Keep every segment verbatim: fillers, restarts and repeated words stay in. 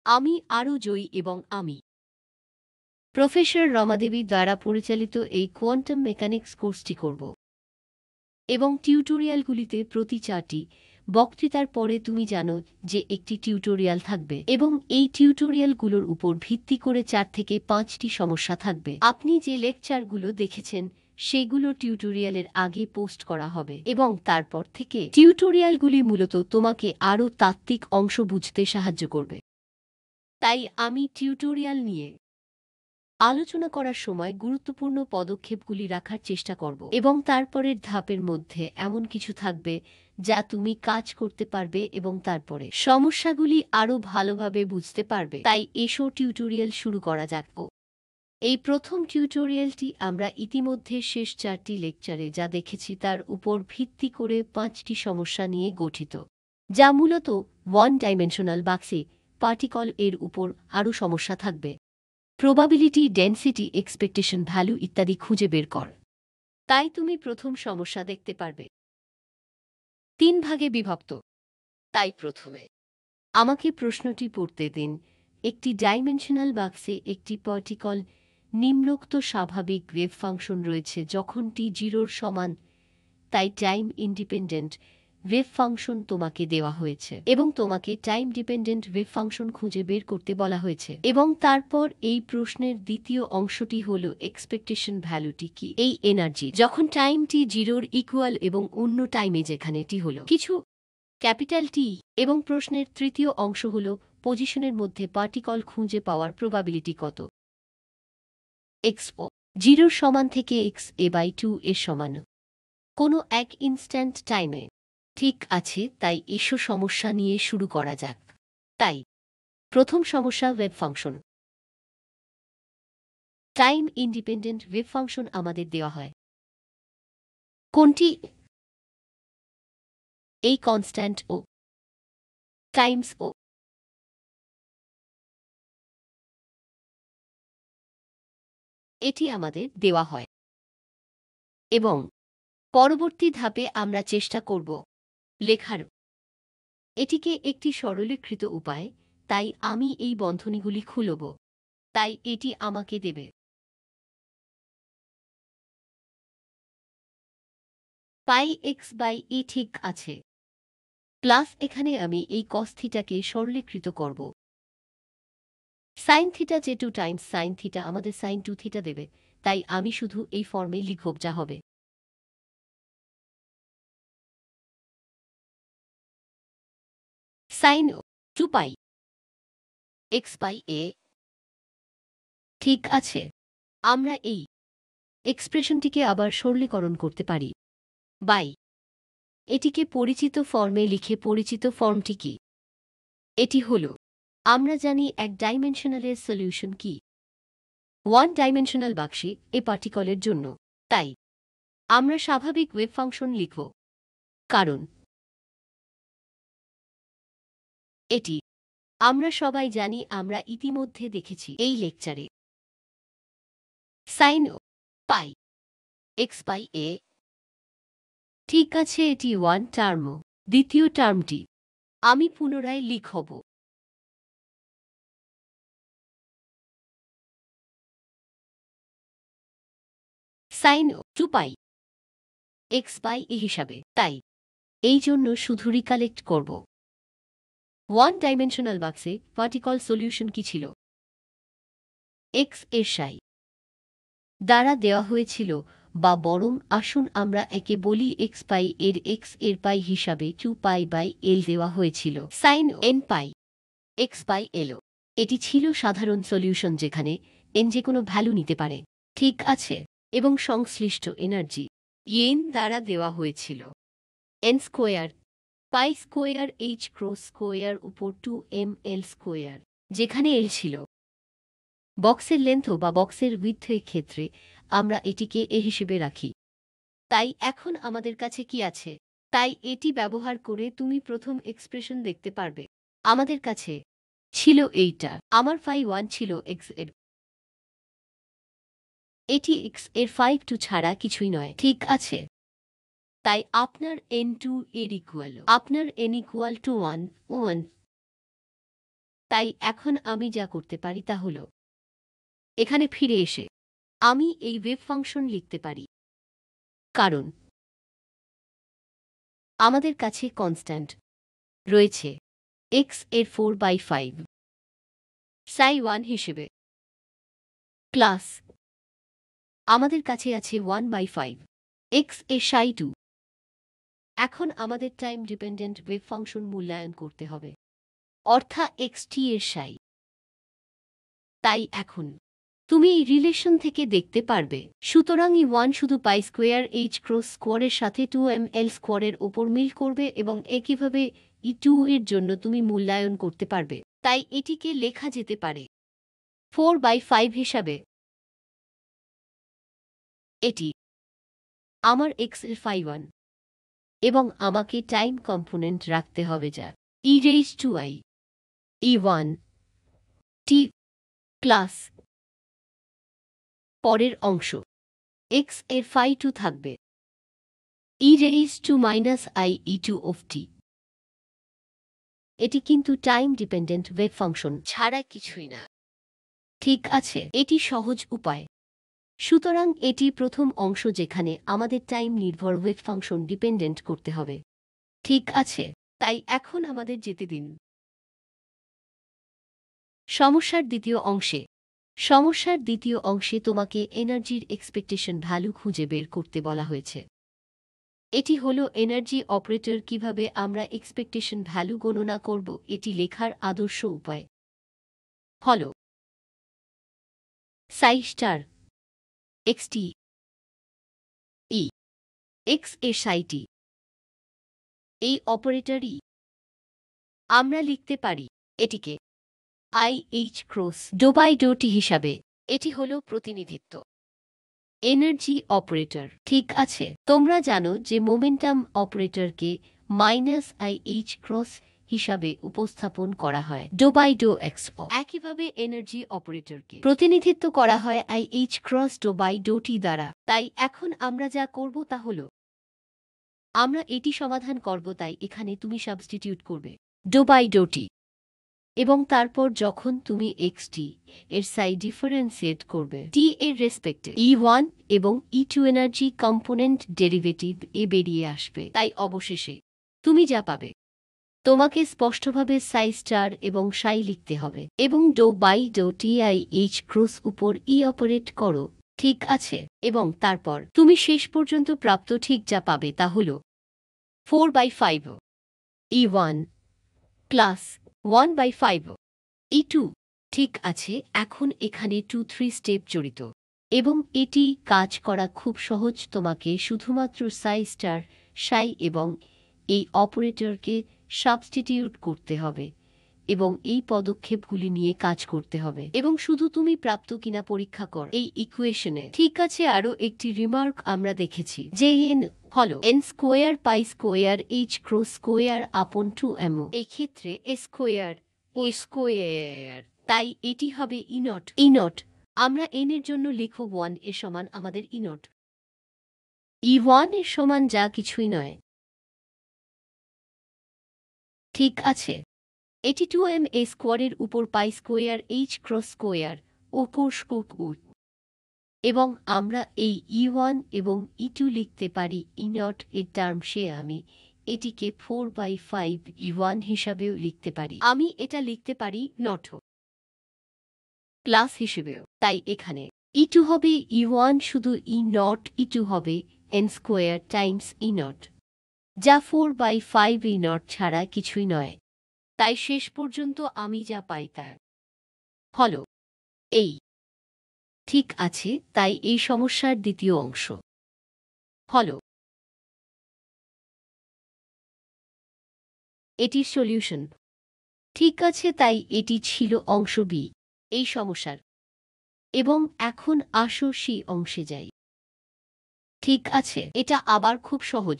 আমি আরও জয়ী এবং আমি প্রফেসর রমাদেবী দ্বারা পরিচালিত এই কোয়ান্টাম মেকানিক্স কোর্সটি করব এবং টিউটোরিয়ালগুলিতে প্রতি চারটি বক্তৃতার পরে তুমি জানো যে একটি টিউটোরিয়াল থাকবে এবং এই টিউটোরিয়ালগুলোর উপর ভিত্তি করে চার থেকে পাঁচটি সমস্যা থাকবে। আপনি যে লেকচারগুলো দেখেছেন সেগুলো টিউটোরিয়ালের আগে পোস্ট করা হবে এবং তারপর থেকে টিউটোরিয়ালগুলি মূলত তোমাকে আরও তাত্ত্বিক অংশ বুঝতে সাহায্য করবে। তাই আমি টিউটোরিয়াল নিয়ে আলোচনা করার সময় গুরুত্বপূর্ণ পদক্ষেপগুলি রাখার চেষ্টা করব এবং তারপরের ধাপের মধ্যে এমন কিছু থাকবে যা তুমি কাজ করতে পারবে এবং তারপরে সমস্যাগুলি আরও ভালোভাবে বুঝতে পারবে। তাই এসো টিউটোরিয়াল শুরু করা যাক। এই প্রথম টিউটোরিয়ালটি আমরা ইতিমধ্যে শেষ চারটি লেকচারে যা দেখেছি তার উপর ভিত্তি করে পাঁচটি সমস্যা নিয়ে গঠিত, যা মূলত ওয়ান ডাইমেনশনাল বাক্সে পার্টিকল এর উপর আরও সমস্যা থাকবে। প্রবাবিলিটি, ডেনসিটি, এক্সপেকটেশন ভ্যালু ইত্যাদি খুঁজে বের কর। তাই তুমি প্রথম সমস্যা দেখতে পারবে তিন ভাগে বিভক্ত। তাই প্রথমে আমাকে প্রশ্নটি পড়তে দিন। একটি ডাইমেনশনাল বাক্সে একটি পার্টিকল নিম্নোক্ত স্বাভাবিক ওয়েভ ফাংশন রয়েছে যখন টি জিরোর সমান, তাই টাইম ইন্ডিপেন্ডেন্ট ওয়েভ ফাংশন তোমাকে দেওয়া হয়েছে এবং তোমাকে টাইম ডিপেন্ডেন্ট ওয়েভ ফাংশন খুঁজে বের করতে বলা হয়েছে এবং তারপর এই প্রশ্নের দ্বিতীয় অংশটি হল এক্সপেকটেশন ভ্যালুটি কি, এই এনার্জি যখন টাইম টি জিরোর ইকুয়াল এবং অন্য টাইমে যেখানে টি হল কিছু ক্যাপিটাল টি, এবং প্রশ্নের তৃতীয় অংশ হল পজিশনের মধ্যে পার্টিকল খুঁজে পাওয়ার প্রবাবিলিটি কত। এক্স ও জিরোর সমান থেকে এক্স এ বাই টু এর সমান কোনো এক ইনস্ট্যান্ট টাইমে। ঠিক আছে, তাই এসো সমস্যা নিয়ে শুরু করা যাক। তাই প্রথম সমস্যা, wave function. Time independent wave function আমাদের দেওয়া হয় কোনটি? এই কনস্ট্যান্ট ও টাইমস ও এটি আমাদের দেওয়া হয় এবং পরবর্তী ধাপে আমরা চেষ্টা করব লেখার এটিকে একটি সরলীকৃত উপায়। তাই আমি এই বন্ধনীগুলি খুলব, তাই এটি আমাকে দেবে পাই এক্স বাই ই। ঠিক আছে, প্লাস এখানে আমি এই কস থিটাকে সরলীকৃত করব সাইন থিটা, যে টু টাইমস সাইন থিটা আমাদের সাইন টু থিটা দেবে। তাই আমি শুধু এই ফর্মে লিখব, যা হবে sine two pi x by a. ঠিক আছে, আমরা এই এক্সপ্রেশনটিকে আবার সরলীকরণ করতে পারি বাই এটিকে পরিচিত ফর্মে লিখে। পরিচিত ফর্মটি কি? এটি হল, আমরা জানি এক ডাইমেনশনালের সলিউশন কি ওয়ান ডাইমেনশনাল বাক্সে এ পার্টিকলের জন্য। তাই আমরা স্বাভাবিক ওয়েভ ফাংশন লিখব, কারণ এটি আমরা সবাই জানি, আমরা ইতিমধ্যে দেখেছি এই লেকচারে। Sine pi x by a. ঠিক আছে, এটি ওয়ান টার্ম। দ্বিতীয় টার্মটি আমি পুনরায় লিখব sine two pi x by a হিসাবে। তাই এই জন্য শুধু রিকালেক্ট করব ওয়ান ডাইমেনশনাল বাক্সে পার্টিকল সলিউশন কি ছিল? এক্স এর সাই দ্বারা দেওয়া হয়েছিল, বা বরং আসুন আমরা একে বলি এক্স পাই এর এক্স এর পাই হিসাবে টু পাই বাই এল দেওয়া হয়েছিল sine n pi x by L. এটি ছিল সাধারণ সলিউশন যেখানে এন যে কোনো ভ্যালু নিতে পারে। ঠিক আছে, এবং সংশ্লিষ্ট এনার্জি এন দ্বারা দেওয়া হয়েছিল n square pi square h cross square উপর টু এম এল স্কোয়ার, যেখানে এল ছিল বক্সের লেন্থ বা বক্সের উইডথের ক্ষেত্রে আমরা এটিকে এ হিসেবে রাখি। তাই এখন আমাদের কাছে কি আছে? তাই এটি ব্যবহার করে তুমি প্রথম এক্সপ্রেশন দেখতে পারবে। আমাদের কাছে ছিল এইটা, আমার ফাই ওয়ান ছিল এক্স এর, এটি এক্স এর ফাইভ টু ছাড়া কিছুই নয়। ঠিক আছে, তাই আপনার এন টু এর ইকুয়াল আপনার n equal to one one তাই এখন আমি যা করতে পারি তা হল এখানে ফিরে এসে আমি এই ওয়েভ ফাংশন লিখতে পারি, কারণ আমাদের কাছে কনস্ট্যান্ট রয়েছে এক্স এর four by five psi one হিসেবে, প্লাস আমাদের কাছে আছে ওয়ান বাই ফাইভ এক্স এর সাই টু। এখন আমাদের টাইম ডিপেন্ডেন্ট ওয়েভ ফাংশন মূল্যায়ন করতে হবে, অর্থাৎ এক্স টি এর সাই। তাই এখন তুমি এই রিলেশন থেকে দেখতে পারবে, সুতরাং ই ওয়ান শুধু পাই স্কোয়ার এইচ ক্রস স্কোয়ারের সাথে টু এম এল স্কোয়ারের ওপর মিল করবে এবং একইভাবে ই টু এর জন্য তুমি মূল্যায়ন করতে পারবে। তাই এটিকে লেখা যেতে পারে ফোর বাই ফাইভ হিসাবে। এটি আমার এক্স এর ফাই ওয়ান এবং আমাকে টাইম কম্পোনেন্ট রাখতে হবে যা e raise to i e one t plus পরের অংশ এক্স এর ফাই টু থাকবে e raise to minus i e two of t. এটি কিন্তু টাইম ডিপেন্ডেন্ট ওয়েভ ফাংশন ছাড়া কিছুই না, ঠিক আছে? এটি সহজ উপায়। সুতরাং এটি প্রথম অংশ যেখানে আমাদের টাইম নির্ভর ওয়েভ ফাংশন ডিপেন্ডেন্ট করতে হবে, ঠিক আছে? তাই এখন আমাদের যেতে দিন সমস্যার দ্বিতীয় অংশে। সমস্যার দ্বিতীয় অংশে তোমাকে এনার্জির এক্সপেকটেশন ভ্যালু খুঁজে বের করতে বলা হয়েছে। এটি হল এনার্জি অপারেটর। কিভাবে আমরা এক্সপেকটেশন ভ্যালু গণনা করব এটি লেখার আদর্শ উপায় হল সাই স্টার এক্স টি ই এক্স এর সাইটি। এই অপারেটরই আমরা লিখতে পারি এটিকে i h cross doh by doh t হিসাবে। এটি হল প্রতিনিধিত্ব এনার্জি অপারেটর, ঠিক আছে? তোমরা জানো যে মোমেন্টাম অপারেটরকে মাইনাস আই এইচ ক্রস হিসাবে উপস্থাপন করা হয় ডো বাই ডো এক্স। একইভাবে এনার্জি অপারেটরকে প্রতিনিধিত্ব করা হয় i h cross doh by doh t দ্বারা। তাই এখন আমরা যা করব তা হল আমরা এটি সমাধান করব। তাই এখানে তুমি সাবস্টিটিউট করবে ডো বাই ডো টি এবং তারপর যখন তুমি এক্স টি এর সাই ডিফারেন্সিয়েট করবে টি এর রেসপেক্টে ই ওয়ান এবং e two energy component derivative এ বেরিয়ে আসবে। তাই অবশেষে তুমি যা পাবে, তোমাকে স্পষ্টভাবে সাই স্টার এবং সাই লিখতে হবে এবং doh by doh t i h cross উপর ই অপারেট করো, ঠিক আছে? এবং তারপর তুমি শেষ পর্যন্ত প্রাপ্ত ঠিক যা পাবে তা হল four by five e one plus one by five e two, ঠিক আছে? এখন এখানে টু থ্রি স্টেপ জড়িত এবং এটি কাজ করা খুব সহজ। তোমাকে শুধুমাত্র সাই স্টার সাই এবং এই অপারেটরকে সাবস্টিটিউট করতে হবে এবং এই পদক্ষেপগুলি নিয়ে কাজ করতে হবে এবং শুধু তুমি প্রাপ্ত কিনা পরীক্ষা কর এই ইকুয়েশনে, ঠিক আছে? আরও একটি রিমার্ক আমরা দেখেছি যে এন হল n square pi square h cross square upon two m. এই ক্ষেত্রে এ স্কোয়ার ও স্কোয়ার, তাই এটি হবে ই নট ই নট। আমরা এন এর জন্য লিখব ওয়ান এর সমান আমাদের ই নট ই ওয়ান এর সমান যা কিছুই নয়, ঠিক আছে? এটি টু এম এ স্কোয়ারের উপর pi square h cross square ওপর স্কোয়ার এবং আমরা এই ই ওয়ান এবং ই টু লিখতে পারি ই নট এর টার্ম সে আমি এটিকে four by five e one হিসাবেও লিখতে পারি। আমি এটা লিখতে পারি নট প্লাস হিসেবেও। তাই এখানে ই টু হবে ই ওয়ান শুধু ই নট, ই টু হবে n square times e naught যা four by five e naught ছাড়া কিছুই নয়। তাই শেষ পর্যন্ত আমি যা পাই তা হল এই, ঠিক আছে? তাই এই সমস্যার দ্বিতীয় অংশ হল এটির সলিউশন, ঠিক আছে? তাই এটি ছিল অংশ বি এই সমস্যার এবং এখন আসো সি অংশে যাই, ঠিক আছে? এটা আবার খুব সহজ।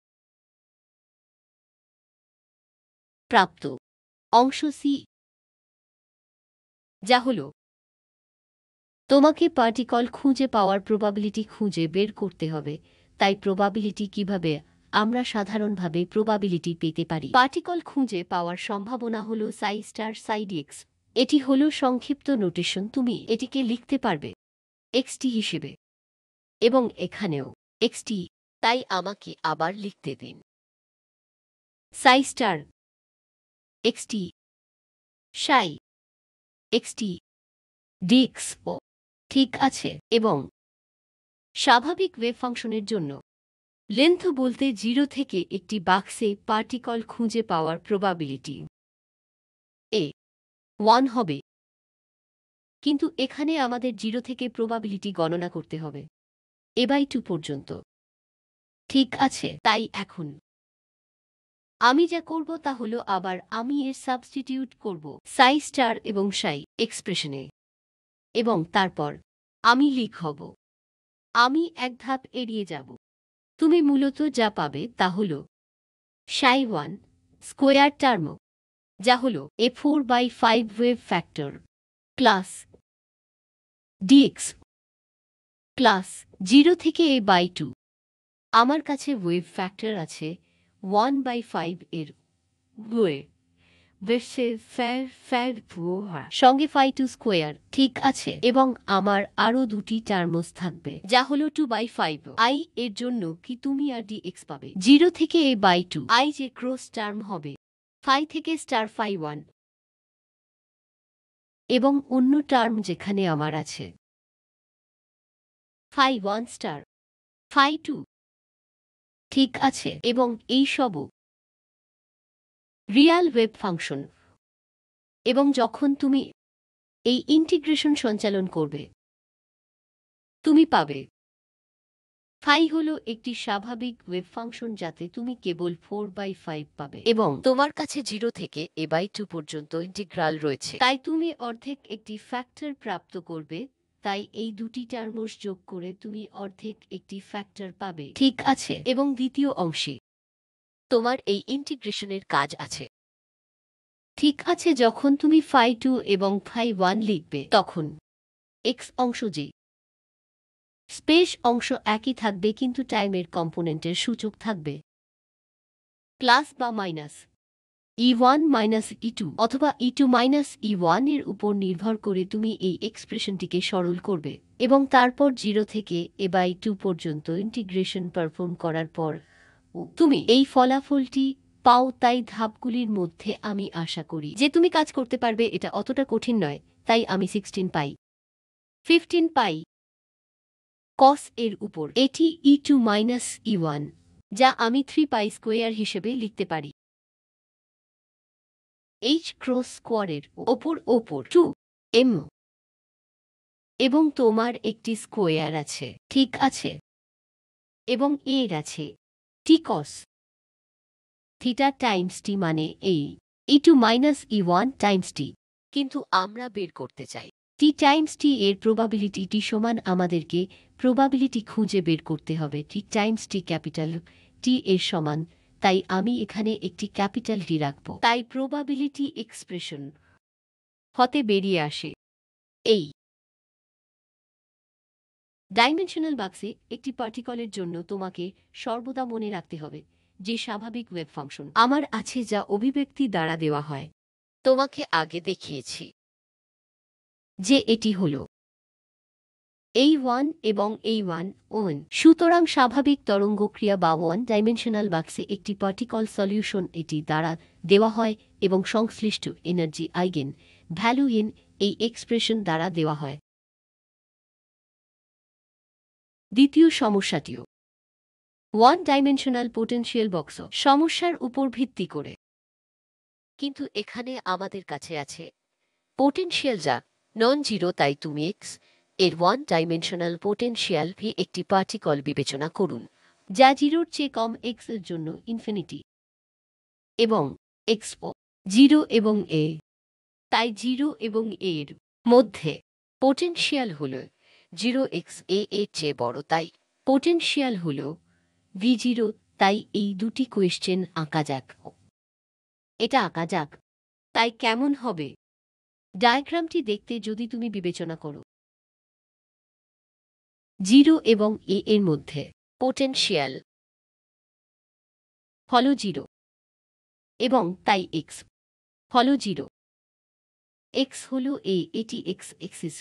প্রাপ্ত অংশ সি যা হল তোমাকে পার্টিকল খুঁজে পাওয়ার প্রবাবিলিটি খুঁজে বের করতে হবে। তাই প্রবাবিলিটি কিভাবে আমরা সাধারণভাবে প্রবাবিলিটি পেতে পারি। পার্টিকল খুঁজে পাওয়ার সম্ভাবনা হল সাই স্টার সাই ডিএক্স। এটি হল সংক্ষিপ্ত নোটেশন, তুমি এটিকে লিখতে পারবে এক্সটি হিসেবে, এবং এখানেও এক্সটি। তাই আমাকে আবার লিখতে দিন psi star x t psi x t dx. ও ঠিক আছে। এবং স্বাভাবিক ওয়েভ ফাংশনের জন্য লেন্থ বলতে জিরো থেকে একটি বাক্সে পার্টিকল খুঁজে পাওয়ার প্রবাবিলিটি এ ওয়ান হবে, কিন্তু এখানে আমাদের জিরো থেকে প্রবাবিলিটি গণনা করতে হবে এ বাই টু পর্যন্ত। ঠিক আছে, তাই এখন আমি যা করব তা হল আবার আমি এর সাবস্টিটিউট করব সাই স্টার এবং সাই এক্সপ্রেশনে, এবং তারপর আমি লিখব। আমি এক ধাপ এড়িয়ে যাব। তুমি মূলত যা পাবে তা হল সাই ওয়ান স্কোয়ার টার্ম, যা হল a four by five wave factor plus dx plus zero থেকে এ বাই টু। আমার কাছে ওয়েভ ফ্যাক্টর আছে ওয়ান বাই ফাইভ এর সঙ্গে ফাই টু স্কোয়ার। ঠিক আছে, এবং আমার আরও দুটি টার্মস থাকবে যা হল টু বাই ফাইভ আই এর জন্য কি তুমি আর ডি এক্স পাবে জিরো থেকে এ বাই টু। আই যে ক্রস টার্ম হবে ফাই থেকে স্টার ফাই ওয়ান, এবং অন্য টার্ম যেখানে আমার আছে phi one star phi two. ঠিক আছে, এবং এই সবও রিয়াল ওয়েভ ফাংশন। এবং যখন তুমি এই ইন্টিগ্রেশন সঞ্চালন করবে তুমি পাবে ফাই হল একটি স্বাভাবিক ওয়েভ ফাংশন যাতে তুমি কেবল ফোর বাই ফাইভ পাবে, এবং তোমার কাছে জিরো থেকে এ বাই টু পর্যন্ত ইন্টিগ্রাল রয়েছে, তাই তুমি অর্ধেক একটি ফ্যাক্টর প্রাপ্ত করবে। তাই এই দুটি টার্মস যোগ করে তুমি অর্ধেক একটি ফ্যাক্টর পাবে। ঠিক আছে, এবং দ্বিতীয় অংশে তোমার এই ইন্টিগ্রেশনের কাজ আছে। ঠিক আছে, যখন তুমি ফাই টু এবং ফাই ওয়ান লিখবে তখন এক্স অংশ যে স্পেস অংশ একই থাকবে, কিন্তু টাইমের কম্পোনেন্টের সূচক থাকবে প্লাস বা minus e one minus e two অথবা e two minus e one এর উপর নির্ভর করে তুমি এই এক্সপ্রেশনটিকে সরল করবে, এবং তারপর জিরো থেকে এ বাই টু পর্যন্ত ইন্টিগ্রেশন পারফর্ম করার পর তুমি এই ফলাফলটি পাও। তাই ধাপগুলির মধ্যে আমি আশা করি যে তুমি কাজ করতে পারবে। এটা অতটা কঠিন নয়, তাই আমি সিক্সটিন পাই ফিফটিন পাই কস এর উপর এটি e two minus e one, যা আমি থ্রি পাই স্কোয়ার হিসেবে লিখতে পারি এইচ ক্রস স্কোয়ারের ওপর ওপর টু এম, এবং তোমার একটি স্কোয়ার আছে। ঠিক আছে, এবং এর আছে টি কস থিটা টাইমস টি, মানে এই e two minus e one times t. কিন্তু আমরা বের করতে চাই টি টাইমস টি এর প্রবাবিলিটি টি সমান। আমাদেরকে প্রবাবিলিটি খুঁজে বের করতে হবে টি টাইমস টি ক্যাপিটাল টি এর সমান। তাই আমি এখানে একটি ক্যাপিটাল টি রাখব। তাই প্রবাবিলিটি এক্সপ্রেশন হতে বেরিয়ে আসে এই ডাইমেনশনাল বাক্সে একটি পার্টিকলের জন্য তোমাকে সর্বদা মনে রাখতে হবে যে স্বাভাবিক ওয়েভ ফাংশন আমার আছে, যা অভিব্যক্তি দ্বারা দেওয়া হয়। তোমাকে আগে দেখিয়েছি যে এটি হল এই ওয়ান এবং এই ওয়ান ওয়ান। সুতরাং স্বাভাবিক তরঙ্গ ক্রিয়া বা ওয়ান ডাইমেনশনাল বাক্সে একটি পার্টিকল সলিউশন এটি দ্বারা দেওয়া হয় এবং সংশ্লিষ্ট এনার্জি আইগেন ভ্যালু ইন এই এক্সপ্রেশন দ্বারা দেওয়া হয়। দ্বিতীয় সমস্যাটিও ওয়ান ডাইমেনশনাল পোটেনশিয়াল বক্স সমস্যার উপর ভিত্তি করে, কিন্তু এখানে আমাদের কাছে আছে পোটেনশিয়াল যা নন জিরো। তাই তুমি এক্স এর ওয়ান ডাইমেনশনাল পোটেনশিয়াল ভি একটি পার্টিকল বিবেচনা করুন যা জিরোর চেয়ে কম এক্স এর জন্য ইনফিনিটি, এবং এক্স ও জিরো এবং এ। তাই জিরো এবং এর মধ্যে পোটেনশিয়াল হল জিরো এক্স এ এর চেয়ে বড়, তাই পোটেনশিয়াল হল ভি জিরো। তাই এই দুটি কোয়েশ্চেন আঁকা যাক। এটা আঁকা যাক। তাই কেমন হবে ডায়াগ্রামটি দেখতে যদি তুমি বিবেচনা করো জিরো এবং এ এর মধ্যে পোটেনশিয়াল হল জিরো এবং তাই এক্স হল জিরো। এক্স হল এ, এটি এক্স এক্সিস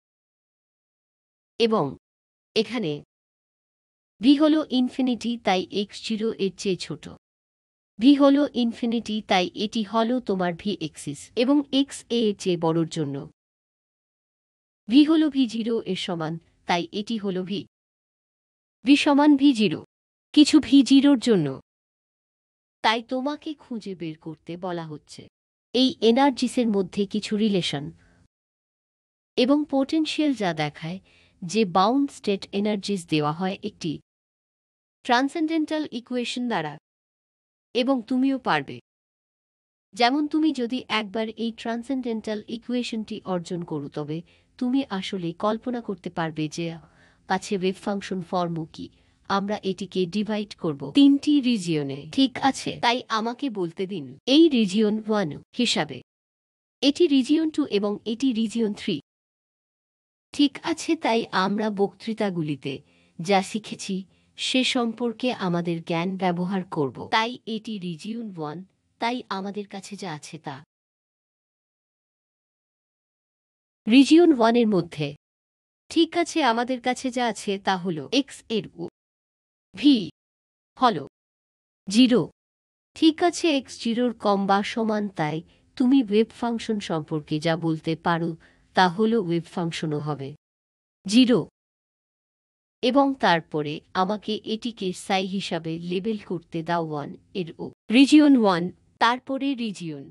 এবং এখানে ভি হল ইনফিনিটি, তাই এক্স জিরো এর চেয়ে ছোট। ভি হল ইনফিনিটি, তাই এটি হল তোমার ভি এক্সিস এবং এক্স এ এর চেয়ে বড়র জন্য ভি হল ভি জিরো এর সমান, তাই এটি হল ভি ভি সমান ভি জিরো কিছু ভি জিরোর জন্য। তাই তোমাকে খুঁজে বের করতে বলা হচ্ছে এই এনার্জিসের মধ্যে কিছু রিলেশন এবং পোটেনশিয়াল, যা দেখায় যে বাউন্ড স্টেট এনার্জিস দেওয়া হয় একটি ট্রান্সেন্ডেন্টাল ইকুয়েশন দ্বারা। এবং তুমিও পারবে, যেমন তুমি যদি একবার এই ট্রান্সেন্ডেন্টাল ইকুয়েশনটি অর্জন করো, তবে তুমি আসলে কল্পনা করতে পারবে যে কাছে ওয়েভ ফাংশন ফর্ম কি। আমরা এটিকে ডিভাইড করব তিনটি রিজিয়নে, ঠিক আছে? তাই আমাকে বলতে দিন এই রিজিয়ন ওয়ান হিসাবে, এটি রিজিয়ন টু এবং এটি রিজিয়ন থ্রি, ঠিক আছে? তাই আমরা বক্তৃতাগুলিতে যা শিখেছি সে সম্পর্কে আমাদের জ্ঞান ব্যবহার করব। তাই এটি রিজিয়ন ওয়ান, তাই আমাদের কাছে যা আছে তা রিজিয়ন ওয়ানের মধ্যে, ঠিক আছে? আমাদের কাছে যা আছে তা হল এক্স এর ও ভি হল জিরো, ঠিক আছে? এক্স জিরোর কম বা সমান, তাই তুমি ওয়েভ ফাংশন সম্পর্কে যা বলতে পারো তা হল ওয়েভ ফাংশনও হবে জিরো। এবং তারপরে আমাকে এটিকে সাই হিসাবে লেবেল করতে দাও ওয়ান এর ও রিজিয়ন ওয়ান, তারপরে রিজিয়ন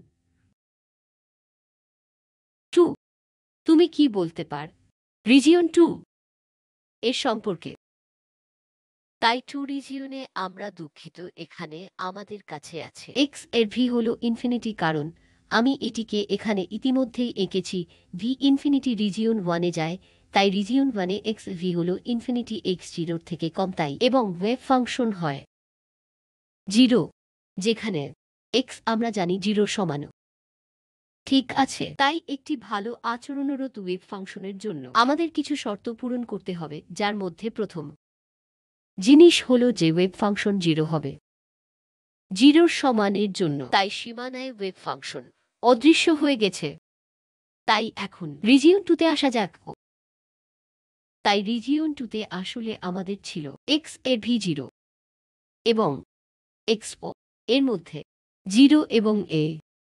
টু। তুমি কি বলতে পার রিজিয়ন টু এর সম্পর্কে? তাই টু রিজিয়নে আমরা দুঃখিত, এখানে আমাদের কাছে আছে এক্স এর ভি হল ইনফিনিটি, কারণ আমি এটিকে এখানে ইতিমধ্যেই এঁকেছি। ভি ইনফিনিটি রিজিয়ন ওয়ানে যায়, তাই রিজিয়ন ওয়ানে এক্স ভি হল ইনফিনিটি এক্স জিরোর থেকে কম, তাই এবং ওয়েভ ফাংশন হয় জিরো, যেখানে এক্স আমরা জানি জিরোর সমান, ঠিক আছে? তাই একটি ভালো আচরণরত ওয়েভ ফাংশনের জন্য আমাদের কিছু শর্ত পূরণ করতে হবে, যার মধ্যে প্রথম জিনিস হল যে ওয়েভ ফাংশন জিরো হবে জিরোর সমানের জন্য। তাই সীমানায় ওয়েভ ফাংশন অদৃশ্য হয়ে গেছে। তাই এখন রিজিয়ন টুতে আসা যাক। তাই রিজিয়ন টুতে আসলে আমাদের ছিল এক্স এর ভি জিরো এবং এক্স ও এর মধ্যে জিরো এবং এ।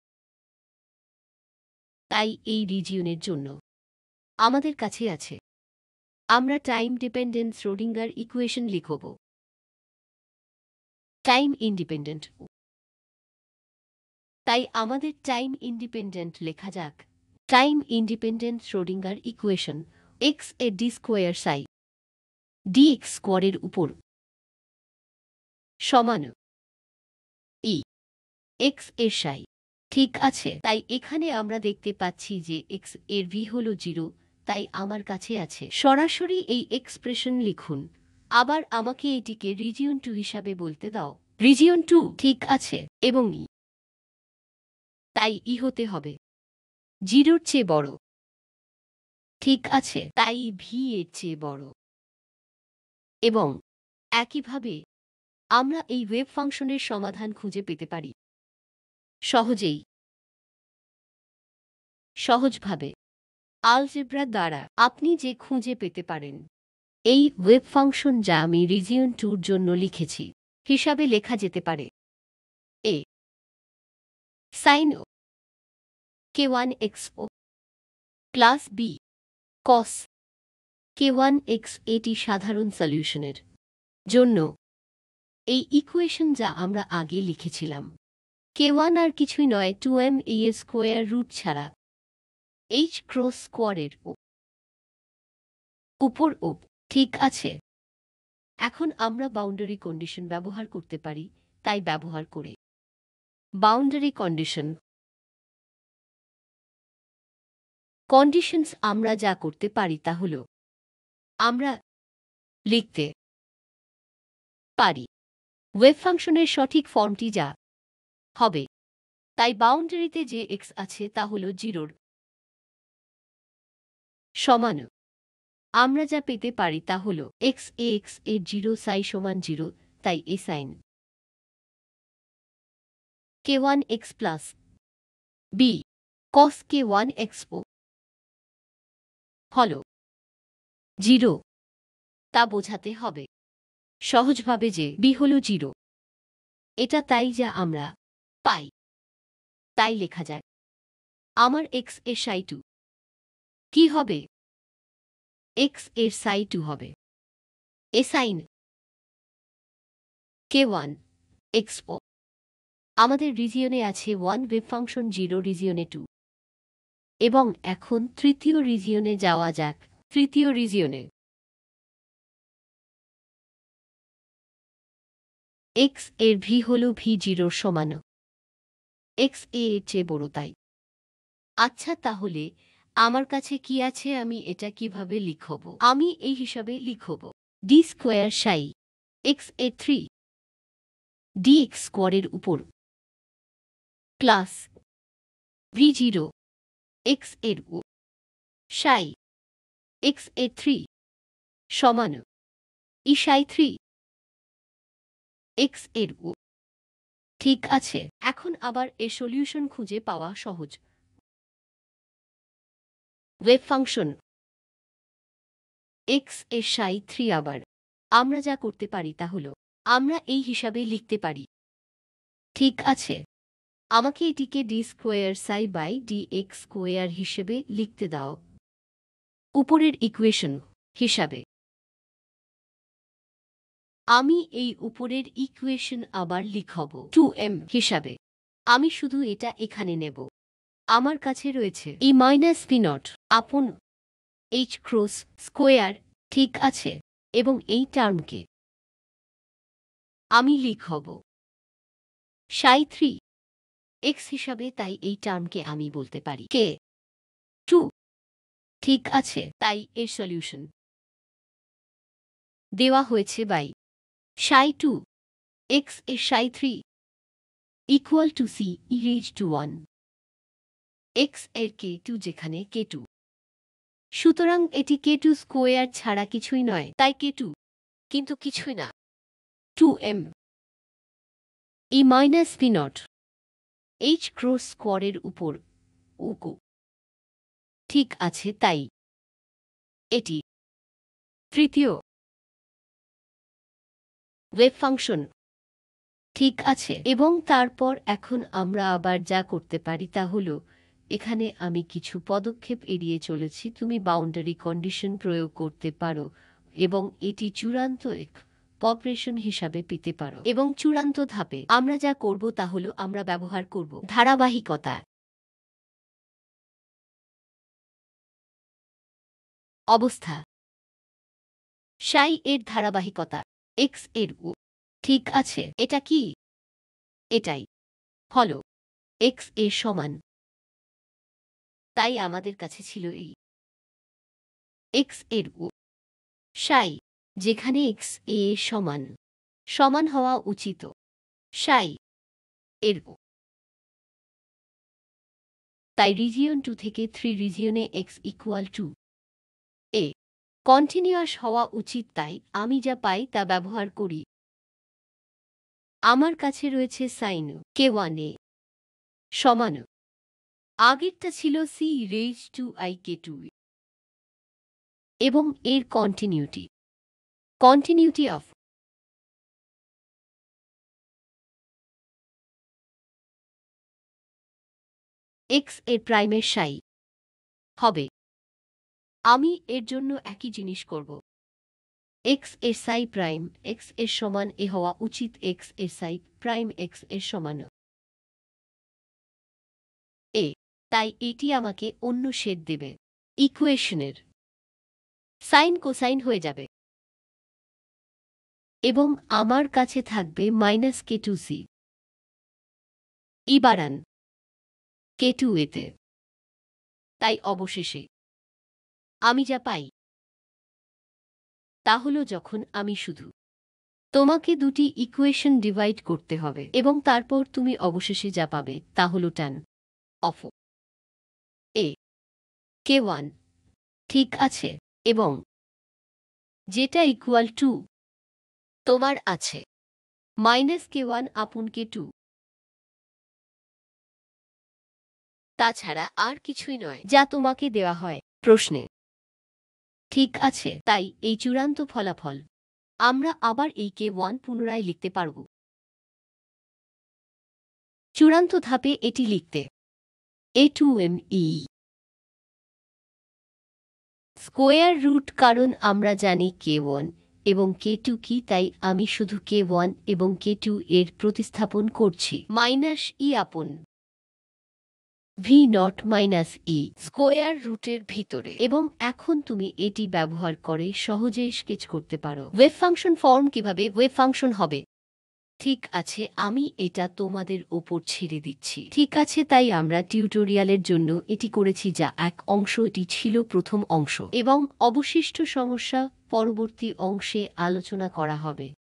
তাই এই রিজিয়নের জন্য আমাদের কাছে আছে, আমরা টাইম ডিপেন্ডেন্ট শ্রোডিঙ্গার ইকুয়েশন লিখব টাইম ইন্ডিপেন্ডেন্ট। তাই আমাদের টাইম ইন্ডিপেন্ডেন্ট লেখা যাক time independent Schrodinger equation x এর d square psi d x স্কোয়ারের উপর সমান ই এক্স এর সাই, ঠিক আছে? তাই এখানে আমরা দেখতে পাচ্ছি যে এক্স এর ভি হল জিরো, তাই আমার কাছে আছে সরাসরি এই এক্সপ্রেশন লিখুন। আবার আমাকে এটিকে রিজিয়ন টু হিসাবে বলতে দাও রিজিয়ন টু, ঠিক আছে? এবং ই, তাই ই হতে হবে জিরোর চেয়ে বড়, ঠিক আছে? তাই ভি এর চেয়ে বড়। এবং একইভাবে আমরা এই ওয়েভ ফাংশনের সমাধান খুঁজে পেতে পারি সহজেই সহজভাবে আলজেব্রা দ্বারা। আপনি যে খুঁজে পেতে পারেন এই ওয়েভ ফাংশন, যা আমি রিজিয়ন টুর জন্য লিখেছি, হিসাবে লেখা যেতে পারে এ সাইন ও k one x o plus b cos k one x. এটি সাধারণ সলিউশনের জন্য এই ইকুয়েশন যা আমরা আগে লিখেছিলাম। কে ওয়ান আর কিছুই নয় two m a square root ছাড়া এইচ ক্রস স্কোয়ারের ও উপর ও, ঠিক আছে? এখন আমরা বাউন্ডারি কন্ডিশন ব্যবহার করতে পারি, তাই ব্যবহার করে বাউন্ডারি কন্ডিশন কন্ডিশনস আমরা যা করতে পারি তা হল আমরা লিখতে পারি ওয়েভ ফাংশনের সঠিক ফর্মটি যা হবে, তাই বাউন্ডারিতে যে এক্স আছে তা হল জিরোর সমান। আমরা যা পেতে পারি তা হল এক্স এ এক্স এর জিরো সাই সমান জিরো, তাই a sine k one x plus b cos k one x o হল জিরো তা বোঝাতে হবে সহজভাবে যে বি হল জিরো। এটা তাই যা আমরা পাই, তাই লেখা যায় আমার এক্স এর সাই টু কি হবে? এক্স এর সাই টু হবে a sine k one x o. আমাদের রিজিয়নে আছে ওয়ান ওয়েভ ফাংশন, জিরো রিজিয়নে টু। এবং এখন তৃতীয় রিজিয়নে যাওয়া যাক। তৃতীয় রিজিয়নে এক্স এর ভি হল ভি জিরোর সমান, এক্স এ এর চেয়ে বড় তাই। আচ্ছা, তাহলে আমার কাছে কি আছে? আমি এটা কিভাবে লিখব? আমি এই হিসাবে লিখব ডি স্কোয়ার সাই এক্স এ থ্রি ডি এক্স স্কোয়ারের উপর প্লাস ভি জিরো এক্স এর ও সাই এক্স এ থ্রি সমান ই সাই থ্রি এক্স এর ও। ঠিক আছে, এখন আবার এর সলিউশন খুঁজে পাওয়া সহজ। ওয়েভ ফাংশন এক্স এর সাই থ্রি। আবার আমরা যা করতে পারি তা হল আমরা এই হিসাবে লিখতে পারি। ঠিক আছে, আমাকে এটিকে d square psi by d x square হিসেবে লিখতে দাও উপরের ইকুয়েশন হিসাবে। আমি এই উপরের ইকুয়েশন আবার লিখব টু এম হিসাবে। আমি শুধু এটা এখানে নেব। আমার কাছে রয়েছে e minus p naught upon h cross square. ঠিক আছে, এবং এই টার্মকে আমি লিখব সাই থ্রি এক্স হিসাবে। তাই এই টার্মকে আমি বলতে পারি কে টু। ঠিক আছে, তাই এর সলিউশন দেওয়া হয়েছে বাই সাই টু এক্স এর psi three equal to C e raise to one x এর কে টু, যেখানে কে টু। সুতরাং এটি কে টু স্কোয়ার ছাড়া কিছুই নয়, তাই কে টু কিন্তু কিছুই না। Two m e minus p naught h cross স্কোয়ারের উপর ওকো। ঠিক আছে, তাই এটি তৃতীয় ওয়েভ ফাংশন। ঠিক আছে, এবং তারপর এখন আমরা আবার যা করতে পারি তা হল এখানে আমি কিছু পদক্ষেপ এড়িয়ে চলেছি। তুমি বাউন্ডারি কন্ডিশন প্রয়োগ করতে পারো এবং এটি চূড়ান্ত এক অপারেশন হিসাবে পেতে পারো। এবং চূড়ান্ত ধাপে আমরা যা করব তা হল আমরা ব্যবহার করব ধারাবাহিকতা অবস্থা সাই এর ধারাবাহিকতা এক্স এর ও। ঠিক আছে, এটা কি? এটাই হল এক্স এর সমান। তাই আমাদের কাছে ছিল এই এক্স এর ও সাই, যেখানে এক্স এ সমান সমান হওয়া উচিত সাই এর ও। তাই রিজিয়ন টু থেকে থ্রি রিজিয়নে x equal to a continuous হওয়া উচিত। তাই আমি যা পাই তা ব্যবহার করি। আমার কাছে রয়েছে সাইন কে ওয়ান এ সমান, আগেরটা ছিল C raise to i k two, এবং এর কন্টিনিউটি কন্টিনিউটি অফ এক্স এর প্রাইমের সাই হবে। আমি এর জন্য একই জিনিস করব। এক্স এর সাই প্রাইম এক্স এর সমান এ হওয়া উচিত। এক্স এর সাই প্রাইম এক্স এর সমান এ। তাই এটি আমাকে অন্য শেড দেবে। ইকুয়েশনের সাইন কোসাইন হয়ে যাবে এবং আমার কাছে থাকবে minus k two C e বাড়ান কে টু এতে। তাই অবশেষে আমি যা পাই তা হল যখন আমি শুধু তোমাকে দুটি ইকুয়েশন ডিভাইড করতে হবে এবং তারপর তুমি অবশেষে যা পাবে তা হল tan of a k one. ঠিক আছে, এবং যেটা ইকুয়াল টু তোমার আছে মাইনাস কে ওয়ান আপন কে টু তাছাড়া আর কিছুই নয় যা তোমাকে দেওয়া হয় প্রশ্নে। ঠিক আছে, তাই এই চূড়ান্ত ফলাফল। আমরা আবার এই কে ওয়ান পুনরায় লিখতে পারব। চূড়ান্ত ধাপে এটি লিখতে A two m E square root, কারণ আমরা জানি কে ওয়ান এবং কে টু কি, তাই আমি শুধু কে ওয়ান এবং কে টু এর প্রতিস্থাপন করছি minus E upon V not minus E square রুটের ভিতরে। এবং এখন তুমি এটি ব্যবহার করে সহজেই স্কেচ করতে পারো ওয়েভ ফাংশন ফর্ম কিভাবে ওয়েভ ফাংশন হবে। ঠিক আছে, আমি এটা তোমাদের ওপর ছেড়ে দিচ্ছি। ঠিক আছে, তাই আমরা টিউটোরিয়ালের জন্য এটি করেছি যা এক অংশ। এটি ছিল প্রথম অংশ এবং অবশিষ্ট সমস্যা পরবর্তী অংশে আলোচনা করা হবে।